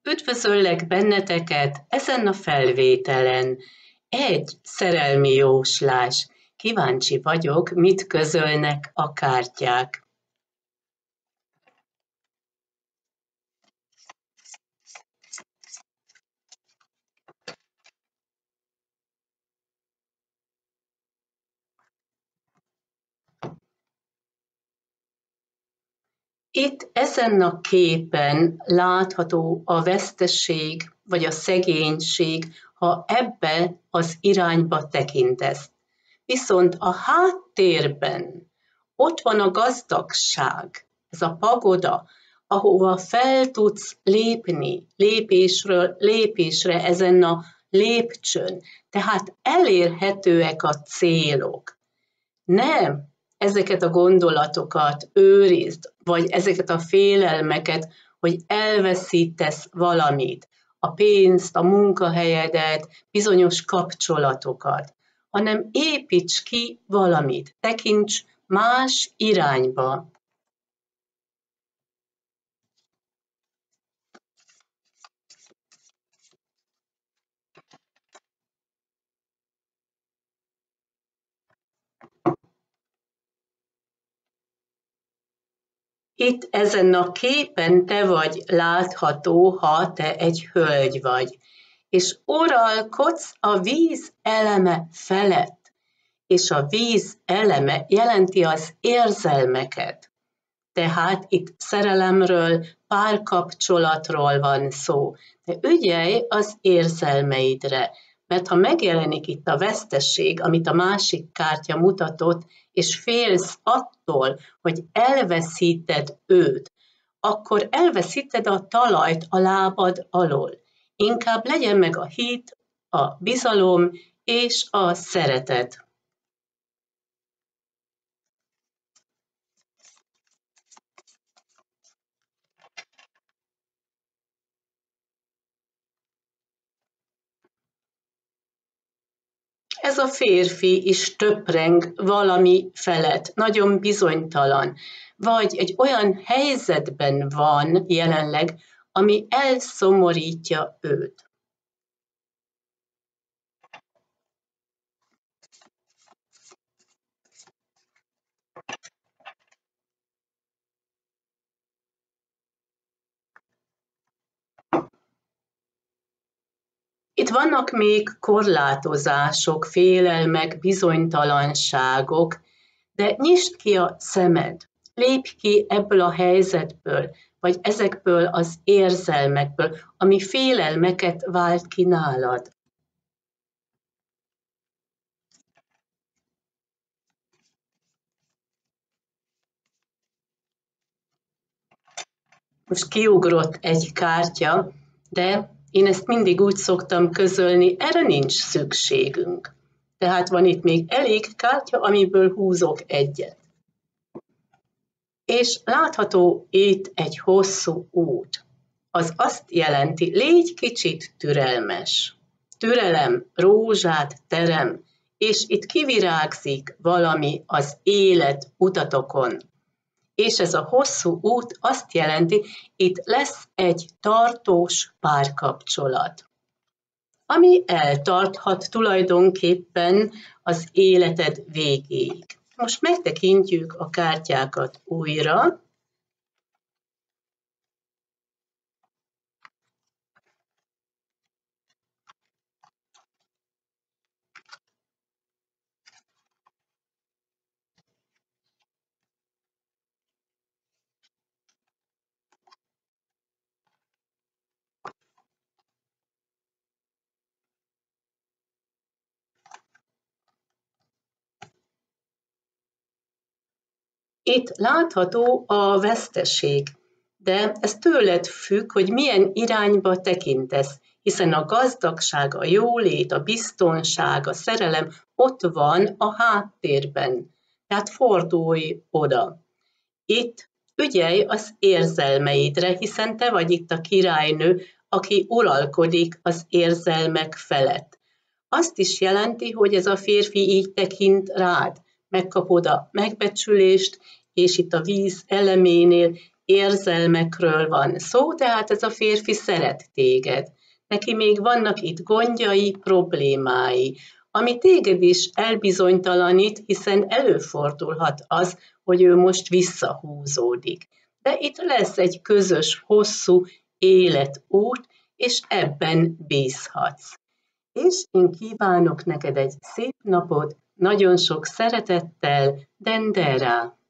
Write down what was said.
Üdvözöllek benneteket ezen a felvételen. Egy szerelmi jóslás. Kíváncsi vagyok, mit közölnek a kártyák. Itt ezen a képen látható a veszteség vagy a szegénység, ha ebbe az irányba tekintesz. Viszont a háttérben ott van a gazdagság, ez a pagoda, ahova fel tudsz lépni lépésről lépésre ezen a lépcsőn. Tehát elérhetőek a célok. Nem ezeket a gondolatokat őrizd, vagy ezeket a félelmeket, hogy elveszítesz valamit, a pénzt, a munkahelyedet, bizonyos kapcsolatokat, hanem építs ki valamit, tekints más irányba. Itt ezen a képen te vagy látható, ha te egy hölgy vagy, és uralkodsz a víz eleme felett, és a víz eleme jelenti az érzelmeket. Tehát itt szerelemről, párkapcsolatról van szó. De ügyelj az érzelmeidre, mert ha megjelenik itt a vesztesség, amit a másik kártya mutatott, és félsz attól, hogy elveszíted őt, akkor elveszíted a talajt a lábad alól. Inkább legyen meg a hit, a bizalom és a szeretet. Ez a férfi is töpreng valami felett, nagyon bizonytalan, vagy egy olyan helyzetben van jelenleg, ami elszomorítja őt. Itt vannak még korlátozások, félelmek, bizonytalanságok, de nyisd ki a szemed, lépj ki ebből a helyzetből, vagy ezekből az érzelmekből, ami félelmeket vált ki nálad. Most kiugrott egy kártya, de én ezt mindig úgy szoktam közölni, erre nincs szükségünk. Tehát van itt még elég kártya, amiből húzok egyet. És látható itt egy hosszú út. Az azt jelenti, légy kicsit türelmes. Türelem, rózsát terem, és itt kivirágzik valami az élet utatokon. És ez a hosszú út azt jelenti, itt lesz egy tartós párkapcsolat, ami eltarthat tulajdonképpen az életed végéig. Most megtekintjük a kártyákat újra. Itt látható a veszteség, de ez tőled függ, hogy milyen irányba tekintesz, hiszen a gazdagság, a jólét, a biztonság, a szerelem ott van a háttérben. Tehát fordulj oda. Itt ügyelj az érzelmeidre, hiszen te vagy itt a királynő, aki uralkodik az érzelmek felett. Azt is jelenti, hogy ez a férfi így tekint rád. Megkapod a megbecsülést, és itt a víz eleménél érzelmekről van szó, tehát ez a férfi szeret téged. Neki még vannak itt gondjai, problémái, ami téged is elbizonytalanít, hiszen előfordulhat az, hogy ő most visszahúzódik. De itt lesz egy közös, hosszú életút, és ebben bízhatsz. És én kívánok neked egy szép napot, nagyon sok szeretettel, Dendera!